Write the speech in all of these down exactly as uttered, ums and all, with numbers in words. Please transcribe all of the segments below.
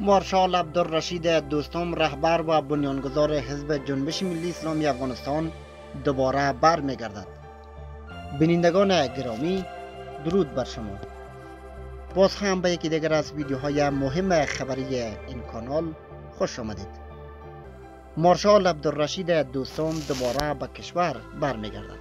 مارشال عبدالرشید دوستم رهبر و بنیانگذار حزب جنبش ملی اسلامی افغانستان دوباره برمیگردد. بینندگان گرامی، درود بر شما. باز هم به یکی دیگر از ویدیوهای مهم خبری این کانال خوش آمدید. مارشال عبدالرشید دوستم دوباره به کشور برمیگردد.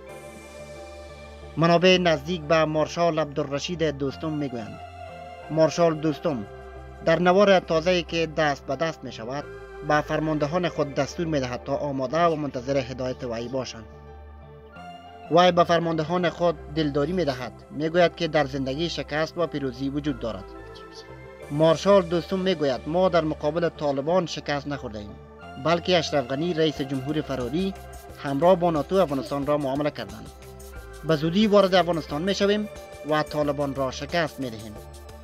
منابع نزدیک به مارشال عبدالرشید دوستم میگویند مارشال دوستم در نوار تازه‌ای که دست به دست می شود به فرماندهان خود دستور می دهد تا آماده و منتظر هدایت وی باشند. وی به فرماندهان خود دلداری می دهد، می گوید که در زندگی شکست و پیروزی وجود دارد. مارشال دوستم می گوید ما در مقابل طالبان شکست نخورده ایم، بلکه اشرف غنی رئیس جمهور فراری همراه با ناتو افغانستان را معامله کردند. به زودی وارد افغانستان می شویم و طالبان را شکست می دهیم.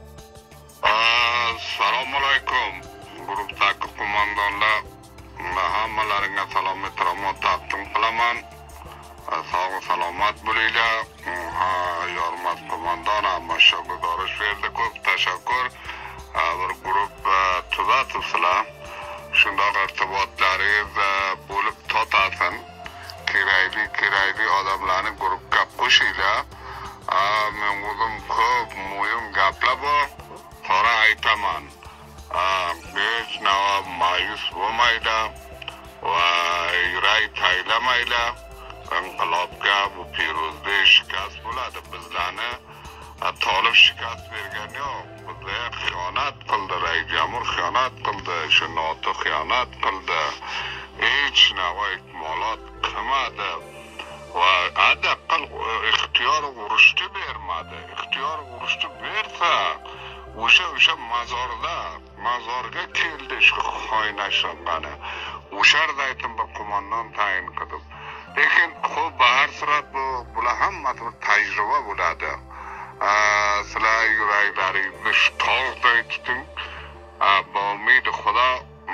Assalomu alaykum. Guruhdagi qo'mondonlar, hammalaringga salom ehtiyomot taqdim qilaman. Sog' salomat bo'linglar. Yormat qo'mondon Amashsho guzarish berdi. Ko'p tashakkur. Bir guruh tuzatsizlar. Shundoq irtibotlaringiz bo'lib totasin. Kerakli kerakli odamlarni guruhga qo'shinglar. Men o'zim ko'p muhim gaplar bor. Qora aytaman. Hech nava ma'yus bo'lmaylar va yurak taylamaylar. Inqilobga bu pirozda shikast bo'ladi. Bizlarni Tolib shikast bergan yo'q. Bizga xiyonat qildi, rais jamur xiyonat qildi, shu NATO xiyonat qildi. Hech nava ikmalot qilmadi va adaqal ixtiyor urushni bermadi. Ixtiyor urushni bersa o'sha o'sha mazorda mazorga keldi shu xoinashqani. O'sha yerda aytdim bir qo'mondon tayin qildim. Lekin xo'p, har surat bu bular hammasi tajriba bo'ladi. Sizlar yuraklaringizni tog'day tuting. Ba umid Xudo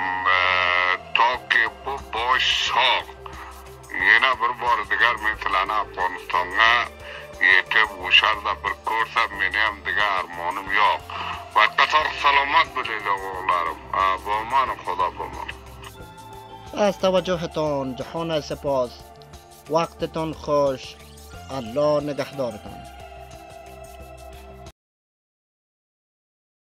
toki bu bosh sog' yana bir bor digar men sizlarni Afg'onistonga yetib o'sha yerda bir ko'rsam meni ham digar armonim yo'q. Qator salomat bo'linglar o'g'llarim. Bo'lmani xudo bo'lmani. از توجهتان جهان سپاس. وقتتان خوش. الله نگهدارتان.